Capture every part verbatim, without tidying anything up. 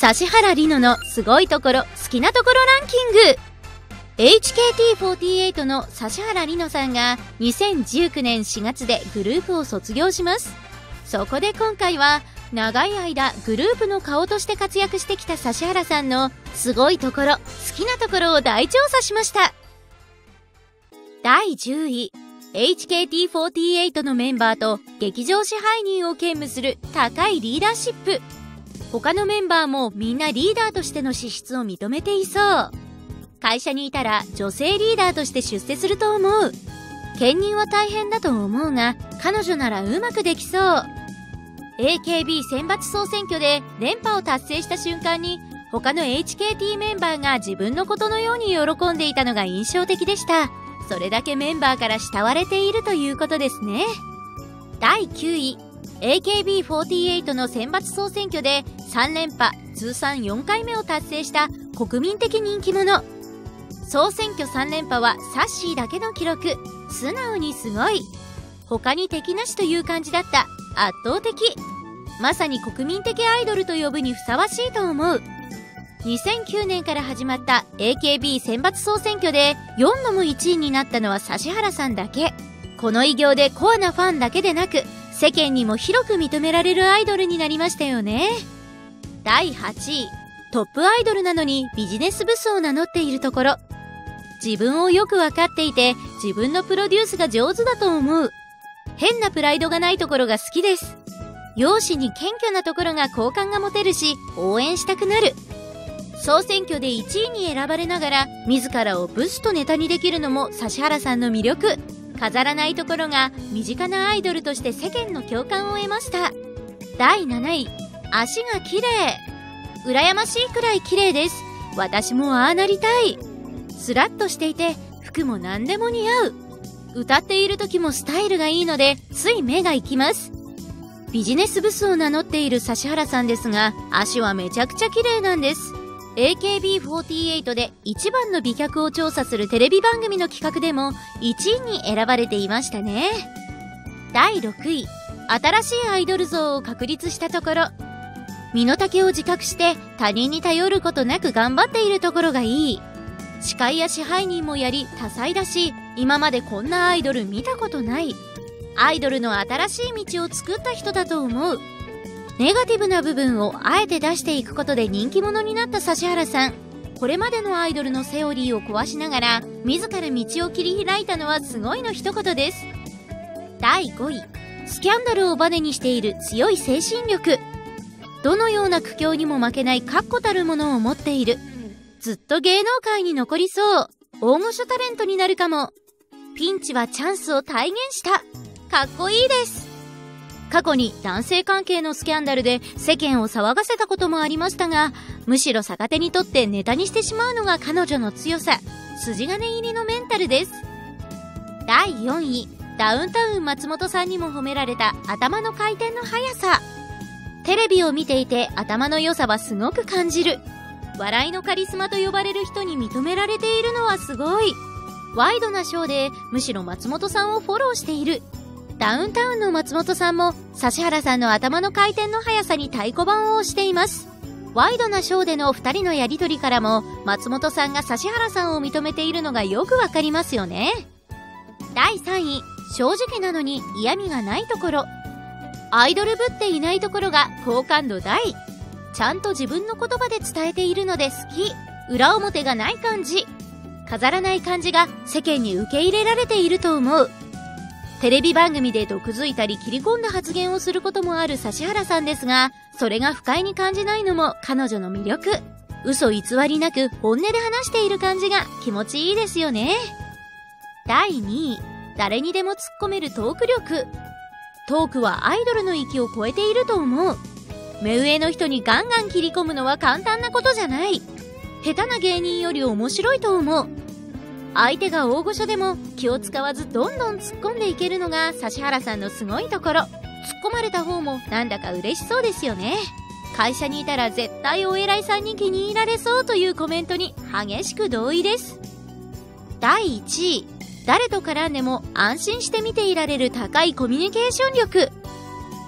指原莉乃のすごいところ、好きなところランキング。エイチケーティーフォーティーエイト の指原莉乃さんがにせんじゅうきゅうねんしがつでグループを卒業します。そこで今回は長い間グループの顔として活躍してきた指原さんのすごいところ、好きなところを大調査しました。だいじゅうい、エイチケーティーフォーティーエイト のメンバーと劇場支配人を兼務する高いリーダーシップ。他のメンバーもみんなリーダーとしての資質を認めていそう。会社にいたら女性リーダーとして出世すると思う。兼任は大変だと思うが、彼女ならうまくできそう。エーケービー 選抜総選挙で連覇を達成した瞬間に、他の エイチケーティー メンバーが自分のことのように喜んでいたのが印象的でした。それだけメンバーから慕われているということですね。だいきゅうい、エーケービーフォーティーエイト の選抜総選挙でさんれんぱ、通算よんかいめを達成した国民的人気者。総選挙さんれんぱはサッシーだけの記録。素直にすごい。他に敵なしという感じだった。圧倒的。まさに国民的アイドルと呼ぶにふさわしいと思う。にせんきゅうねんから始まった エーケービー 選抜総選挙でよんどもいちいになったのは指原さんだけ。この偉業でコアなファンだけでなく、世間にも広く認められるアイドルになりましたよね。だいはちい、トップアイドルなのにビジネスブスを名乗っているところ。自分をよくわかっていて、自分のプロデュースが上手だと思う。変なプライドがないところが好きです。容姿に謙虚なところが好感が持てるし、応援したくなる。総選挙でいちいに選ばれながら、自らをブスとネタにできるのも指原さんの魅力。飾らないところが身近なアイドルとして世間の共感を得ました。だいなない、足が綺麗。羨ましいくらい綺麗です。私もああなりたい。スラッとしていて、服も何でも似合う。歌っている時もスタイルがいいので、つい目が行きます。ビジネスブスを名乗っている指原さんですが、足はめちゃくちゃ綺麗なんです。エーケービーフォーティーエイト で一番の美脚を調査するテレビ番組の企画でもいちいに選ばれていましたね。だいろくい、新しいアイドル像を確立したところ。身の丈を自覚して他人に頼ることなく頑張っているところがいい。司会や支配人もやり多彩だし、今までこんなアイドル見たことない。アイドルの新しい道を作った人だと思う。ネガティブな部分をあえて出していくことで人気者になった指原さん。これまでのアイドルのセオリーを壊しながら自ら道を切り開いたのはすごいの一言です。だいごい、スキャンダルをバネにしている強い精神力。どのような苦境にも負けない確固たるものを持っている。ずっと芸能界に残りそう。大御所タレントになるかも。ピンチはチャンスを体現した。かっこいいです。過去に男性関係のスキャンダルで世間を騒がせたこともありましたが、むしろ逆手にとってネタにしてしまうのが彼女の強さ、筋金入りのメンタルです。だいよんい、ダウンタウン松本さんにも褒められた頭の回転の速さ。テレビを見ていて頭の良さはすごく感じる。笑いのカリスマと呼ばれる人に認められているのはすごい。ワイドなショーでむしろ松本さんをフォローしている。ダウンタウンの松本さんも指原さんの頭の回転の速さに太鼓判を押しています。ワイドなショーでのふたりのやりとりからも松本さんが指原さんを認めているのがよくわかりますよね。だいさんい、正直なのに嫌味がないところ。アイドルぶっていないところが好感度大。ちゃんと自分の言葉で伝えているので好き。裏表がない感じ。飾らない感じが世間に受け入れられていると思う。テレビ番組で毒づいたり切り込んだ発言をすることもある指原さんですが、それが不快に感じないのも彼女の魅力。嘘偽りなく本音で話している感じが気持ちいいですよね。だいにい、誰にでも突っ込めるトーク力。トークはアイドルの域を超えていると思う。目上の人にガンガン切り込むのは簡単なことじゃない。下手な芸人より面白いと思う。相手が大御所でも気を使わずどんどん突っ込んでいけるのが指原さんのすごいところ。突っ込まれた方もなんだか嬉しそうですよね。会社にいたら絶対お偉いさんに気に入られそうというコメントに激しく同意です。だいいちい、誰と絡んでも安心して見ていられる高いコミュニケーション力。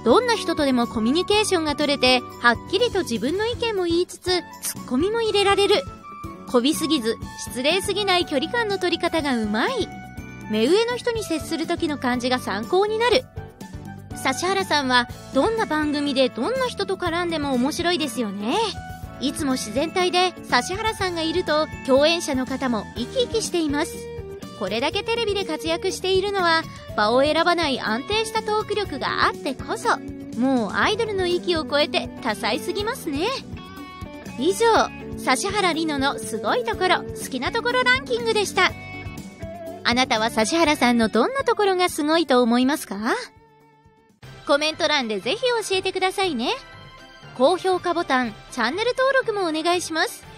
どんな人とでもコミュニケーションが取れて、はっきりと自分の意見も言いつつ、ツッコミも入れられる。こびすぎず、失礼すぎない距離感の取り方がうまい。目上の人に接する時の感じが参考になる。指原さんは、どんな番組でどんな人と絡んでも面白いですよね。いつも自然体で、指原さんがいると、共演者の方も生き生きしています。これだけテレビで活躍しているのは、場を選ばない安定したトーク力があってこそ、もうアイドルの域を超えて多彩すぎますね。以上、指原莉乃のすごいところ、好きなところランキングでした。あなたは指原さんのどんなところがすごいと思いますか？コメント欄でぜひ教えてくださいね。高評価ボタン、チャンネル登録もお願いします。